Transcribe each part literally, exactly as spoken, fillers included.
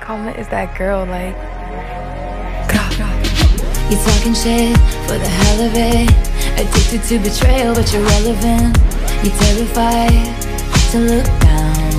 Comin is that girl, like Grrah. You talking shit for the hell of it. Addicted to betrayal, but you're relevant. You're terrified to look down.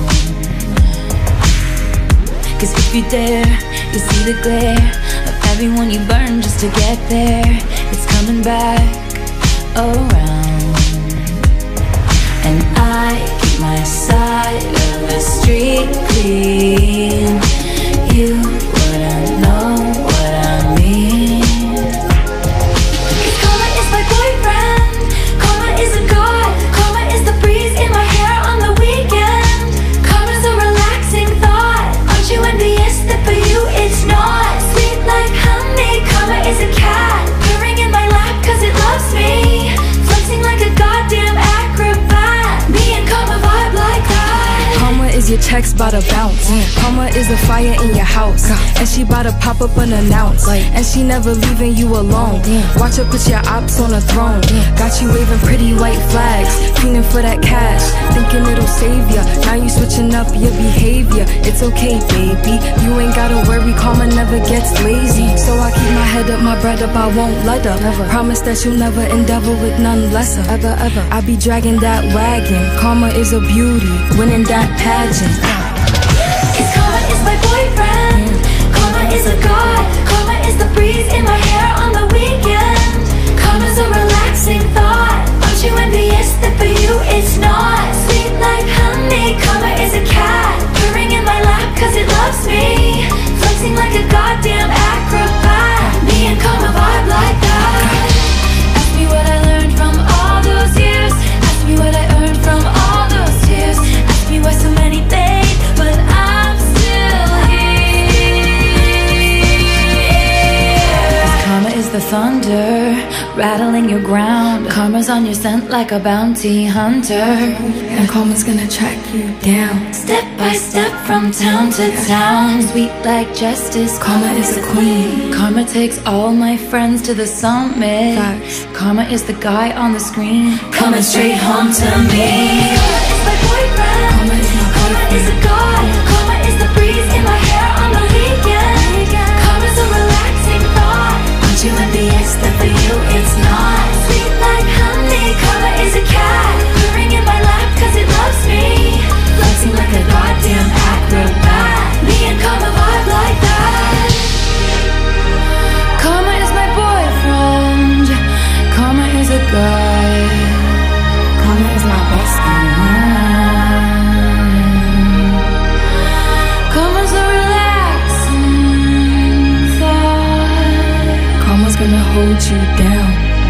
Cause if you dare, you see the glare of everyone you burn just to get there. It's coming back around. And I keep my side of the street clean. You wouldn't know what I mean. Cause karma is my boyfriend. Karma is a god. Karma is the breeze in my hair on the weekend. Karma's a relaxing thought. Aren't you envious that for you it's not? Sweet like honey. Karma is a cat purring in my lap cause it loves me. Flexing like a goddamn acrobat. Me and karma vibe like that. Karma is your checks bout to bounce. Karma is a fire in your house, and she bout to pop up unannounced. And she never leaving you alone. Watch her put your ops on a throne. Got you waving pretty white flags, fiending for that cash, thinking it'll save ya. Now you switching up your behavior. It's okay, baby, you ain't gotta worry. Karma never gets lazy. So I keep my head up, my bread up, I won't let her. Never. Promise that you'll never endeavor with none lesser. Ever, ever. I be dragging that wagon. Karma is a beauty, winning that pageant. Cause karma is my boyfriend. Karma is a god. Karma is the breeze in my hair on the weekend. Karma's a relaxing thought. Aren't you envious that for you it's not? Sweet like honey. Karma is a cat purring in my lap cause it loves me. Flexing like a goddamn acrobat. Me and karma vibe like that. Ask me what I learned from all those years. Ask me what I earned from all those tears. Ask me why so many fade, but I'm still here. Karma is the thunder rattling your ground. Karma's on your scent like a bounty hunter. And karma's gonna track you down, step by step from town to town. Sweet like justice. Karma is a queen. Karma takes all my friends to the summit. Facts. Karma is the guy on the screen coming straight home to me. Karma is my boyfriend. Karma is my Karma is a god. Karma is the breeze in my hair on the weekend. Karma's a relaxing thought. Aren't you envious that for you it's not? Sweet like honey. Karma is a cat purring in my lap cause it loves me. Flexing like a goddamn acrobat. Me and karma vibe like that. Karma is my boyfriend. Karma is a guy. Karma is my best friend. Karma's a relaxing thought. Karma's gonna hold you down.